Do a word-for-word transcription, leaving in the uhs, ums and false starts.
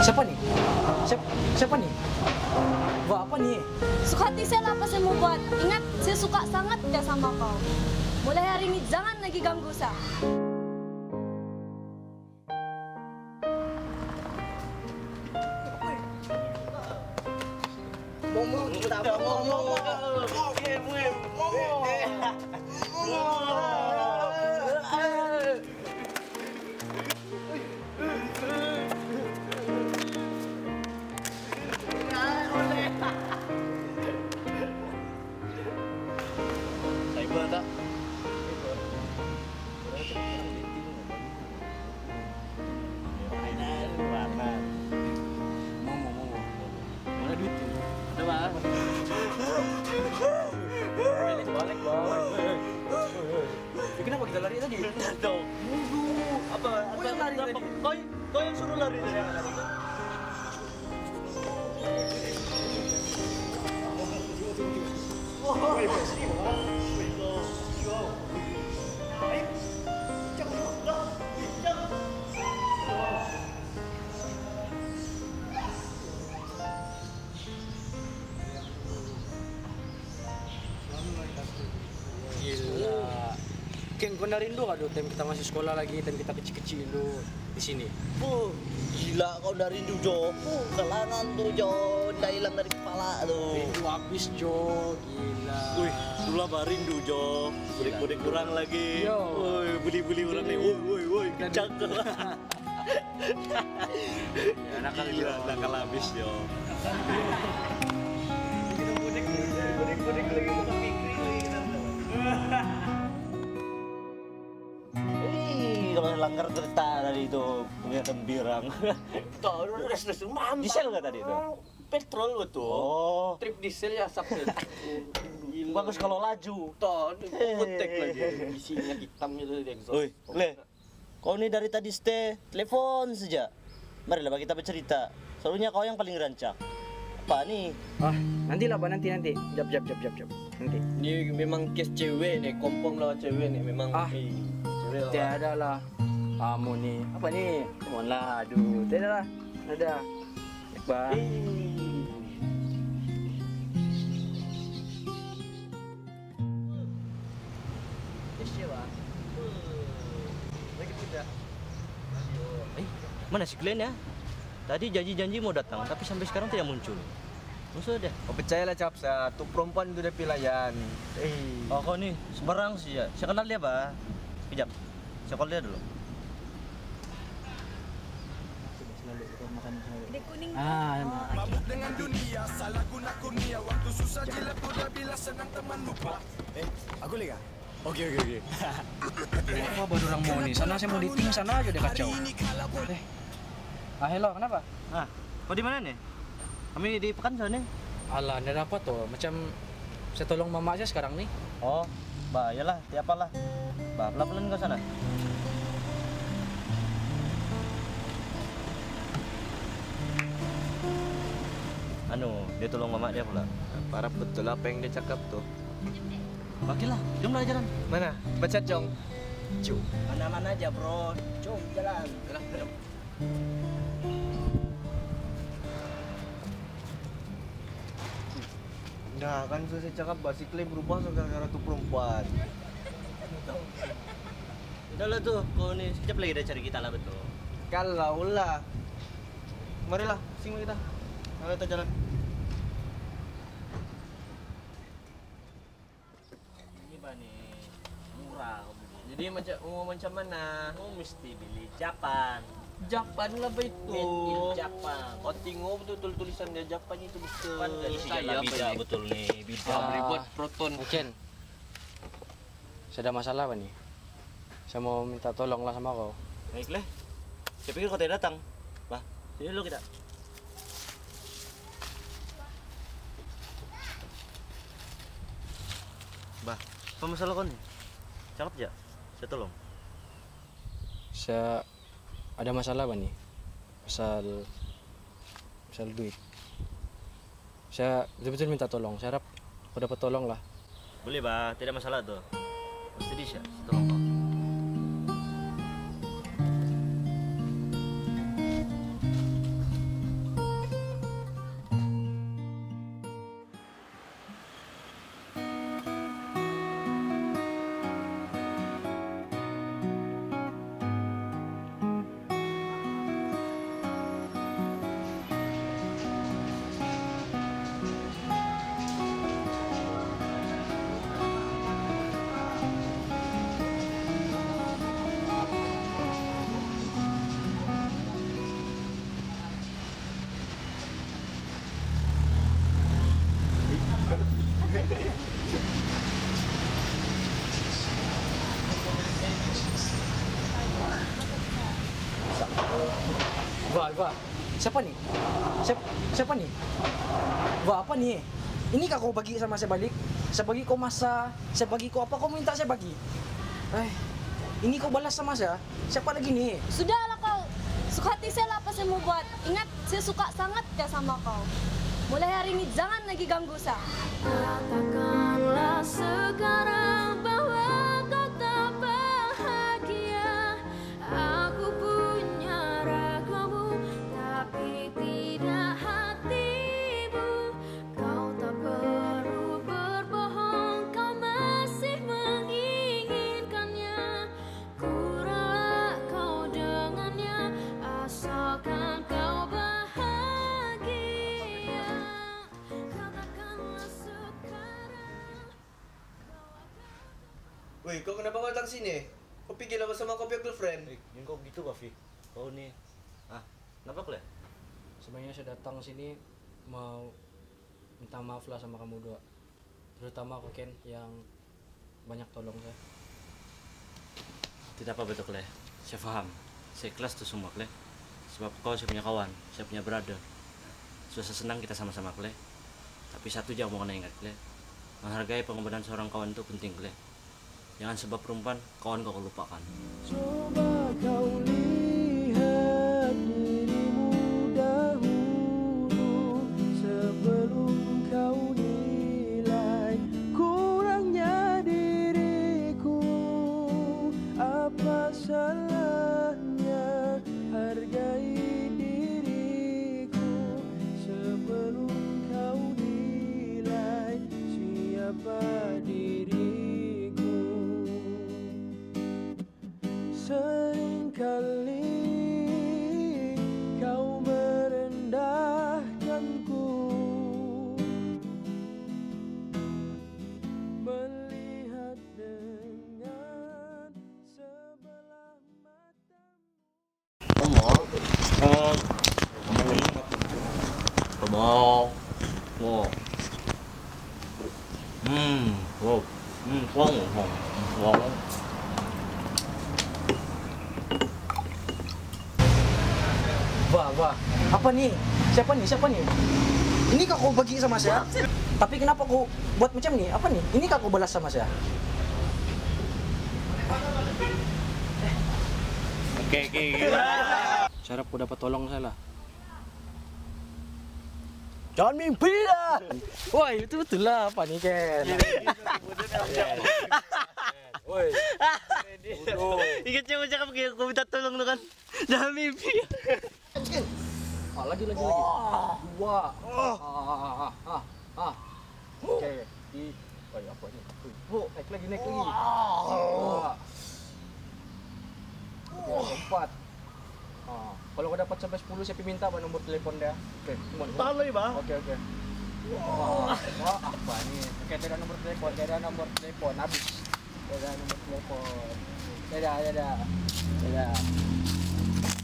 Siapa nih? Siapa, siapa nih? Wah, apa nih? Suka hati saya lah apa saya mau buat. Ingat, saya suka sangat ya sama kau. Mulai hari ini jangan lagi ganggu saya. Momo, kita momo, momo, Cyber tak? Momo, Momo. Mana duit tu? Ada bang? Balik bang. Kenapa kita lari tadi? Tahu. Apa? Apa yang lari tadi? Kau, kau yang suruh lari tadi. Gila. Ken, kau nak rindu gak dulu time kita masih sekolah lagi, time kita kecil-kecil dulu di sini? Oh, gila kau dah rindu Jo. Oh, kelangan tuh Jo, dah hilang dari kepala tuh. Rindu habis, Jo. Gila. Wih, itulah bah rindu Jo. Budik-budik kurang lagi. Yo. Woi, buli-buli orang nih. Woi, woi, woi, cakep. Ya, nakal Gila, Jo. nakal habis Jo. Budik, budik lagi bukan mikri lagi kita. Ih, kalau langgar kereta tadi itu punya tembirang. Tahu udah udah sudah mam. Diesel nggak tadi itu? Petrol betul. Oh, Trip diesel ya Sabtu. bagus kalau laju. Tahu, kutek lagi. Isinya hitam itu di exhaust. Oi, Le, kau ini dari tadi stay telepon saja. Marilah kita bercerita. Selalunya kau yang paling rancak. Apa nih? Ah, nanti lah, Pak, nanti nanti. Jap jap jap jap jap. Nanti. Ini memang case cewek nih, kompong lawan cewek nih memang. Ah. eh, cewek lawan. Tiada lah. Kamu nih. Apa nih? Mohon lah, aduh. Tiada lah. Ada. Iqbal. Eh, mana si Glenn ya? Tadi janji-janji mau datang, tapi sampai sekarang tidak muncul. Musuh deh. Oh, percayalah cap saya, tuh perempuan itu udah pilihan. Eh, Oh, kau nih sembarang sih ya. Saya kenal dia, Bah. Kejap. Saya call dia dulu. Di kuning. Ah, Mabuk dengan dunia, salah guna kurnia. Waktu susah dilepura bila senang teman lupa. Eh, aku lihat. Oke, oke, oke. apa baru orang mau nih? Sana saya mau dating, sana aja dia kacau. Eh. Ah, hello, kenapa? Ah, kau di mana nih? Kami di Pekanbaru nih. Alah, ini apa tuh? Macam saya tolong mama aja sekarang nih. Oh, Bah, yalah, tiapa lah. Bah, pelan-pelan ke sana. Anu, dia tolong mama dia pula. parah betul apa yang dia cakap tuh. Oke lah, jom lah jalan. Mana? Baca Jong. Cu. Mana-mana aja, bro. Jom jalan. Jalan, jalan. Nah, kan sudah saya cakap bahasa klaim berubah gara-gara tuh perempuan. Udah lah tuh, kau nih sekejap lagi dia cari kita lah betul. Kalau lah. Marilah, sing kita. Ayo kita jalan. Ini bah nih, murah kau beli. Jadi macam mau macam mana? Kau mesti beli Japan. Japan lah ba itu. Made in Japan. Oh, tengok betul tulisan dia Japan itu betul. Japan kan isi Saya dalam bida apa betul nih, bida. Ah, beri buat proton. Mungkin saya ada masalah apa nih? Saya mau minta tolong lah sama kau. Baiklah. Saya pikir kau tidak datang. Bah, sini dulu kita. Bah, apa masalah kau nih? Cakap aja, saya tolong. Saya ada masalah apa nih? Pasal pasal duit. Saya betul-betul minta tolong. Saya harap kau dapat tolong lah. Boleh bah, tidak masalah tuh. Pasti bisa, saya tolong kau. Wah. Siapa nih? Siapa, siapa nih? Wah, apa nih? Ini kak kau bagi sama saya balik? Saya bagi kau masa, saya bagi kau apa kau minta saya bagi? Eh, ini kau balas sama saya? Siapa lagi nih? Sudahlah kau. Suka hati saya lah apa saya mau buat. Ingat, saya suka sangat ya sama kau. Mulai hari ini jangan lagi ganggu saya. Katakanlah sekarang bahwa kau tak bahagia. Aku punya ragamu, tapi tidak hatimu. Kau tak perlu berbohong, kau masih menginginkannya. Kuranglah kau dengannya, asalkan kau bahagia. Katakanlah sekarang. Woi, kau kenapa datang sini? Kau pikir apa sama kau punya girlfriend? Eh, yang kau gitu Bafi. Kau nih. Ah, kenapa Kle? Sebenarnya saya datang sini mau minta maaf lah sama kamu dua. Terutama ke Ken yang banyak tolong saya. Tidak apa betul Kle. Saya paham. Saya ikhlas tuh semua Kle. Sebab kau saya punya kawan, saya punya brother. Sudah senang kita sama-sama Kle. Tapi satu jauh mau kena ingat Kle. Menghargai pengorbanan seorang kawan itu penting Kle. Jangan sebab perempuan kawan kau lupakan. Coba kau lihat dirimu dahulu sebelum kau nilai kurangnya diriku. Apa salahnya hargai diriku sebelum kau nilai siapa diriku. Seringkali kau merendahkanku, melihat dengan sebelah mata. Ngomong. Ngomong. Ngomong. Ngomong. Hmm, wow. Hmm, ngomong. Ngomong. Wah, wah. Apa nih? Siapa nih? Siapa nih? Ini kak kau bagi sama saya? Tapi kenapa kau buat macam nih? Apa nih? Ini kak kau balas sama saya? Oke, oke. Saya harap kau dapat tolong saya lah. Jangan mimpi lah. Woi, itu betul lah apa nih Ken? Woi. Ingat siapa cakap kayak aku minta tolong lu kan. Jangan mimpi. Ah, lagi lagi lagi. Dua. Ah, ah, ah, ah, ah. Oke. Di. Woi, apa ini? Bu, naik lagi naik lagi. Dua. Oke, empat. Ah, kalau kau dapat sampai sepuluh saya minta apa nomor telepon dia. Oke, semua. Talo ba? Oke, oke. Wah, wah, apa nih? Oke, tidak nomor telepon, tidak nomor telepon habis. Tidak nomor telepon. Dadah, dadah. Dadah.